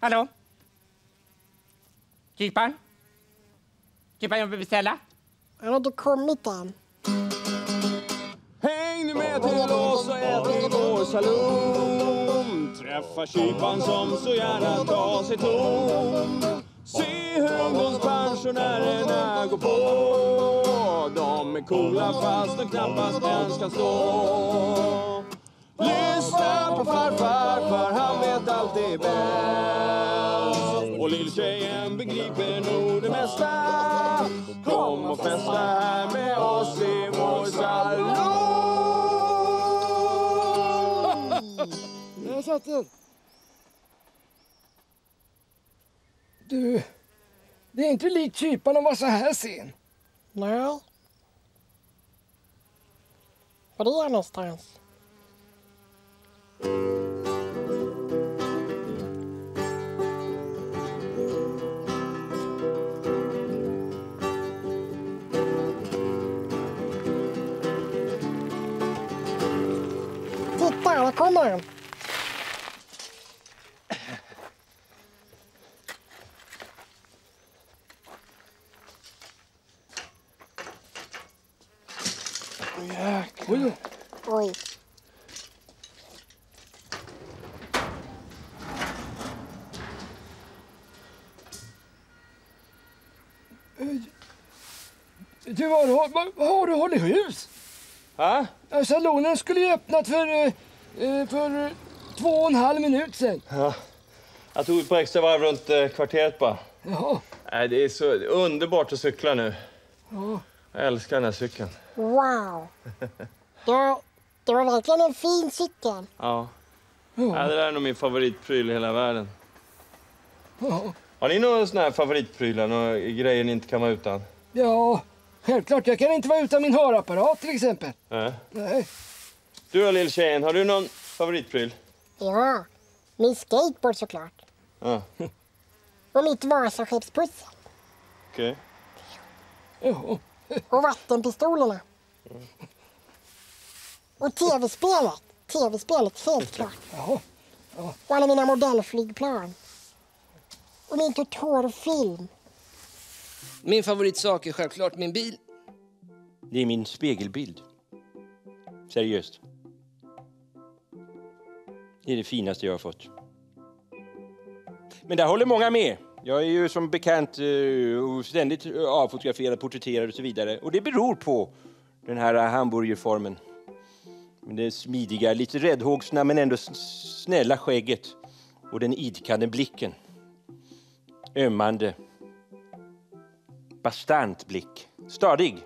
Hallå? Kyparen? Kyparen, jag vill beställa. Han har inte kommit än. Häng nu med till oss och ät i vår saloon. Träffa kyparen som så gärna tar sig ton. Se hur ungdomspensionärerna går på. De är coola fast de knappast ens kan stå. Lyssna på farfar, för han vet alltid bäst. Och lilltjejen begriper nog det mesta. Kom och festa här med oss i vår salong. Jag har satt in. Du, det är inte likt kyparen att vara så här sen. Nej. Var är jag någonstans? Titta, här kommer han. Oj, Oj. du har du hållit hus? Ha? Salonen skulle ju öppnat för 2,5 minuter sedan. Ja. Jag tog ett par extra varv runt kvarteret bara. Jaha. Nej, det är så underbart att cykla nu. Ja. Jag älskar den här cykeln. Wow. Det var verkligen en fin cykel. Ja. Ja, det där är nog min favoritpryl i hela världen. Ja. Har ni några såna här favoritprylar, några grejer ni inte kan vara utan? Ja, självklart. Jag kan inte vara utan min hörapparat till exempel. Nej. Du då, lilltjejen, har du någon favoritpryl? Ja, min skateboard såklart. Ja, Och mitt Vasaskeppspussel. okej. Ja. Och vattenpistolerna. Och tv-spelet. Tv-spelet, helt klart. Jaha. Och alla mina modellflygplan. Och min Totoro-film. Min favoritsak är självklart min bil. Det är min spegelbild. Seriöst. Det är det finaste jag har fått. Men där håller många med. Jag är ju som bekant ständigt avfotograferad, porträtterad och så vidare. Och det beror på den här hamburgerformen. Det smidiga, lite räddhågsna men ändå snälla skägget. Och den idkande blicken. Ömmande. Bastant blick. Stadig.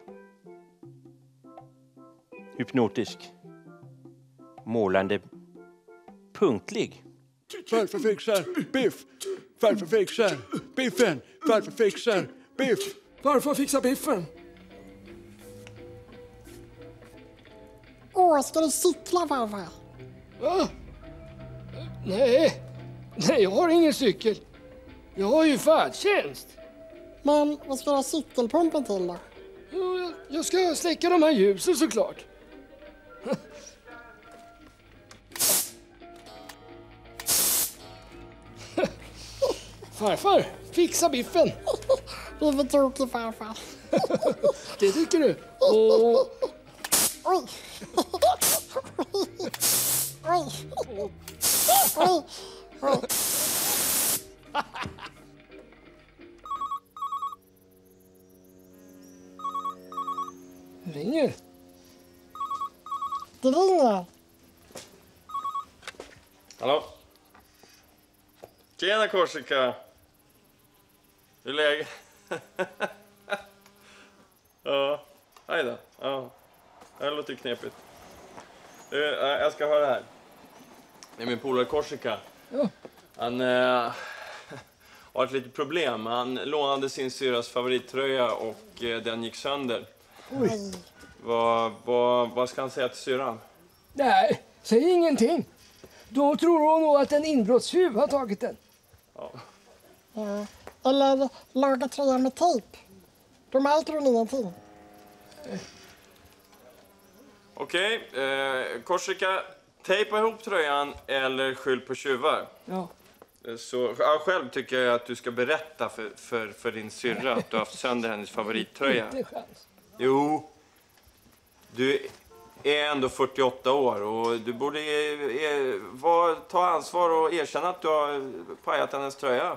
Hypnotisk. Målande. Punktlig. Farfar fixar biff. Farfar fixar biffen. Farfar fixar biff. Farfar fixar biffen. Åh, ska du cykla, farfar? Va? Nej, jag har ingen cykel. Jag har ju färdtjänst. Men vad ska du ha cykelpumpen till då? Ja, jag ska släcka de här ljusen såklart. Farfar, fixa biffen. Du är för tokig, farfar. Det tycker du? Åh. Oj. Oj. Oj. Oj. Ringer. Det ringer. Hallå? Tjena, Korsika. Hur är läget? Ja, hej då. Ja, det låter knepigt. Jag ska höra här. Det är min polare Korsika. Ja. Han har ett litet problem. Han lånade sin syras favorittröja och den gick sönder. Oj. Vad ska han säga till syran? Nej, säg ingenting. Då tror hon nog att en inbrottstjuv har tagit den. Ja. Ja. Eller laga tröjan med tejp. Då märker hon ingenting. Okej, Korsika, tejpa ihop tröjan eller skyll på tjuvar. Ja. Så själv tycker jag att du ska berätta för din syrra att du har haft sönder hennes favorittröja. Inte chans. Jo, du är ändå 48 år och du borde ta ansvar och erkänna att du har pajat hennes tröja.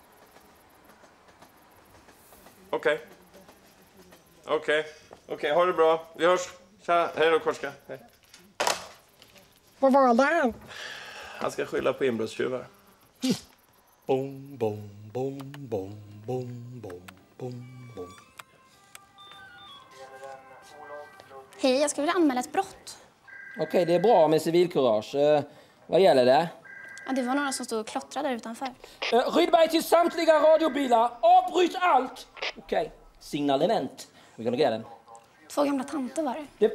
Okej, ha det bra. Vi hörs. Tja, hej då Korska. Hej. Vad var det här? Han ska skylla på inbrottstjuvar. Bom, bom, bom, bom, bom, bom, bom, bom. Hej, jag skulle vilja anmäla ett brott. Okej, det är bra med civilkurage. Vad gäller det? Ja, det var några som stod och klottrade där utanför. Rydberg till samtliga radiobilar. Avbryt allt! Okej, signalement. We're gonna get them. 2 gamla tanter var det.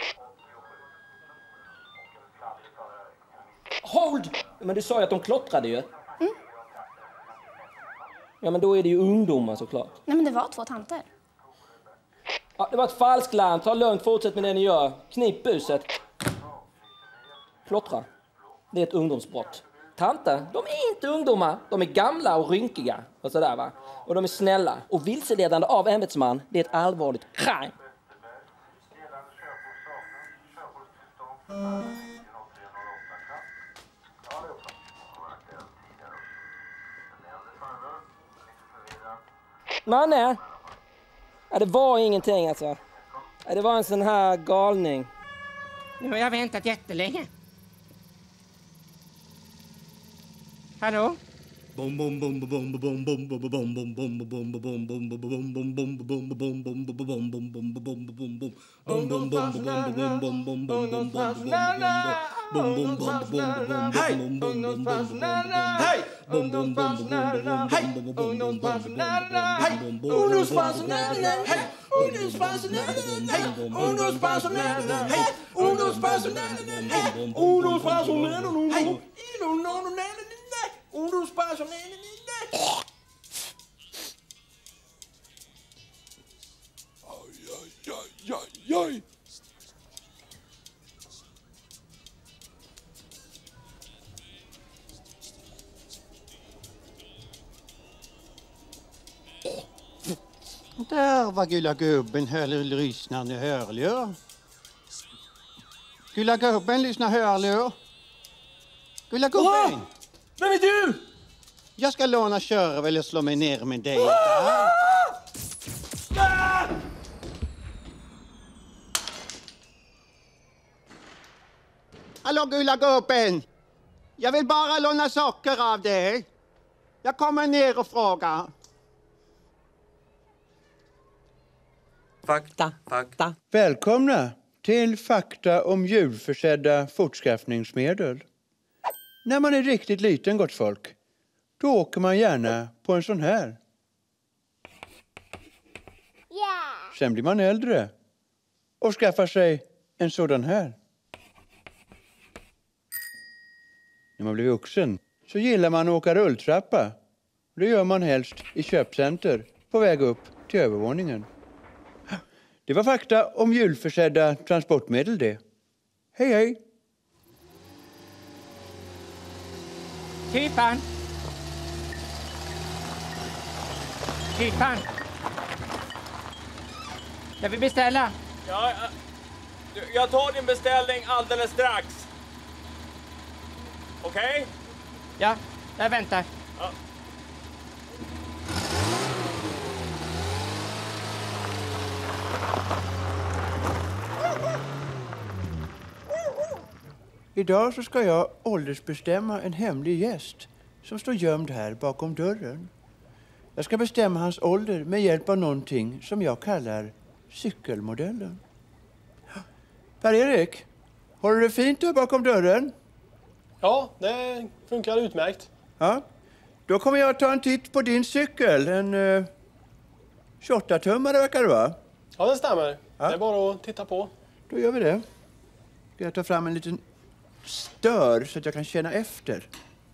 Hold! Men du sa ju att de klottrade ju. Ja, men då är det ju ungdomar såklart. Nej, men det var 2 tanter. Ja, det var ett falsklarm. Ta lugnt, fortsätt med det ni gör. Knip buset. Klottra. Det är ett ungdomsbrott. Tanter, de är inte ungdomar. De är gamla och rynkiga. Och sådär va. Och de är snälla. Och vilseledande av ämbetsman, det är ett allvarligt crime. Manne! Ja, det var ingenting alltså. Ja, det var en sån här galning. Nu har jag väntat jättelänge. Hallå? Oj. Där var Gulla gubben lyssnande hörlur. Gulla gubben lyssnar hörlur. Gulla gubben! Vem är du? Jag ska låna köra eller slå mig ner med dig. Hallå Gulla gubben! Jag vill bara låna socker av dig. Jag kommer ner och frågar. Fakta. Välkomna till fakta om djurförsedda fortskaffningsmedel. När man är riktigt liten, gott folk, då åker man gärna på en sån här. Sen blir man äldre och skaffar sig en sådan här. När man blir vuxen så gillar man att åka rulltrappa. Det gör man helst i köpcenter på väg upp till övervåningen. Det var fakta om hjulförsedda transportmedel det. Hej hej! Kypan! Jag vill beställa. Ja, jag tar din beställning alldeles strax. Okej? Ja, jag väntar. Ja. Idag så ska jag åldersbestämma en hemlig gäst som står gömd här bakom dörren. Jag ska bestämma hans ålder med hjälp av någonting som jag kallar cykelmodellen. Per-Erik, har du det fint där bakom dörren? Ja, det funkar utmärkt. Ja, då kommer jag att ta en titt på din cykel. En 28-tummare verkar det vara. Ja, det stämmer. Ja. Det är bara att titta på. Då gör vi det. Ska jag ta fram en liten stör så att jag kan känna efter.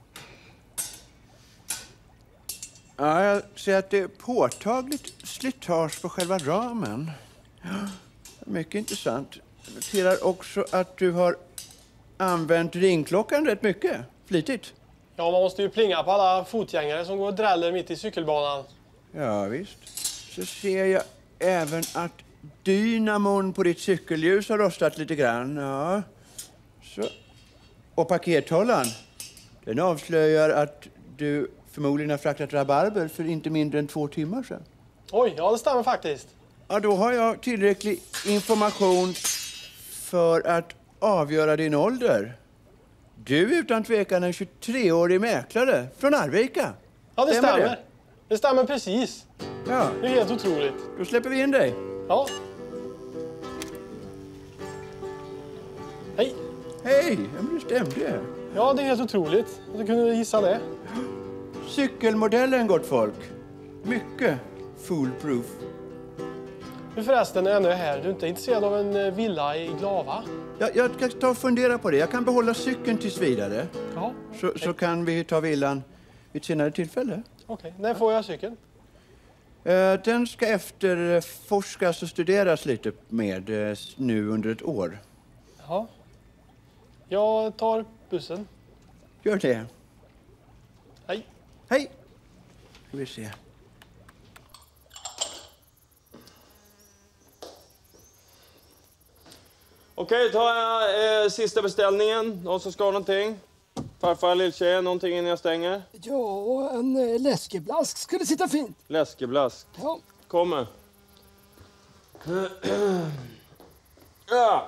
Ja, jag ser att det är påtagligt slitage på själva ramen. Mycket intressant. Jag noterar också att du har använt ringklockan rätt mycket. Flitigt. Ja, man måste ju plinga på alla fotgängare som går och dräller mitt i cykelbanan. Ja, visst. Så ser jag även att dynamon på ditt cykelljus har rostat lite grann. Ja. Så. Och pakethållaren, den avslöjar att du förmodligen har fraktat rabarber för inte mindre än 2 timmar sedan. Oj, ja det stämmer faktiskt. Ja, då har jag tillräcklig information för att avgöra din ålder. Du är utan tvekan en 23-årig mäklare från Arvika. Ja, det stämmer. Det stämmer precis. Ja. Det är helt otroligt. Då släpper vi in dig. Ja. Hej. Hej, ja, men det stämde. Ja, det är helt otroligt. Jag kunde gissa det. Cykelmodellen, gott folk. Mycket foolproof. Men förresten, när jag ändå är här, du är inte intresserad av en villa i Glava? Jag ska ta och fundera på det. Jag kan behålla cykeln tills vidare. Ja. Så kan vi ta villan vid ett senare tillfälle. Okej, när får jag cykeln? Den ska efterforskas och studeras lite med nu under ett år. Ja. Jag tar bussen. Gör det. Hej. Hej. Ska vi se. Okej, då tar jag sista beställningen. Någon som ska ha någonting? Farfar, lilltjej, någonting innan jag stänger? Ja, en läskeblask skulle sitta fint. Läskeblask. Ja. Kommer. Ja.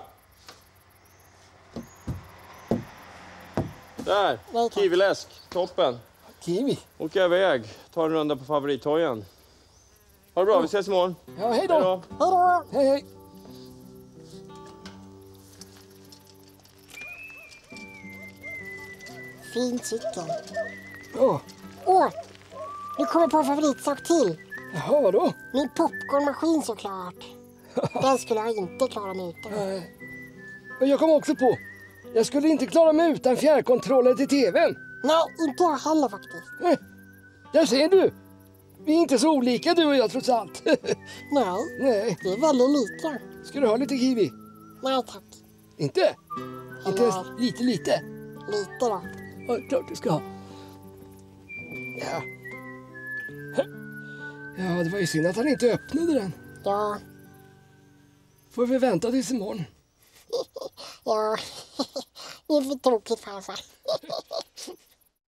Där, kiwiläsk. Toppen. Kiwi. Åker jag iväg. Tar en runda på favorithojen. Ha det bra, vi ses imorgon. Ja, hej då. Hej då. Hej, hej. Fin cykel. Ja. Åh, nu kommer jag på en favoritsak till. Jaha, vadå? Min popcornmaskin såklart. Den skulle jag inte klara mig utan. Nej. Och jag kom också på. Jag skulle inte klara mig utan fjärrkontrollen till tvn. Nej, inte jag heller faktiskt. Där ser du. Vi är inte så olika du och jag trots allt. Nej, Nej. det är väldigt lika. Ska du ha lite kiwi? Nej tack. Inte? Inte ens lite? Lite då. Ja, klart du ska ha. Ja. Ja, det var ju synd att han inte öppnade den. Ja. Får vi vänta tills imorgon? Ja, det är för tråkigt farfar.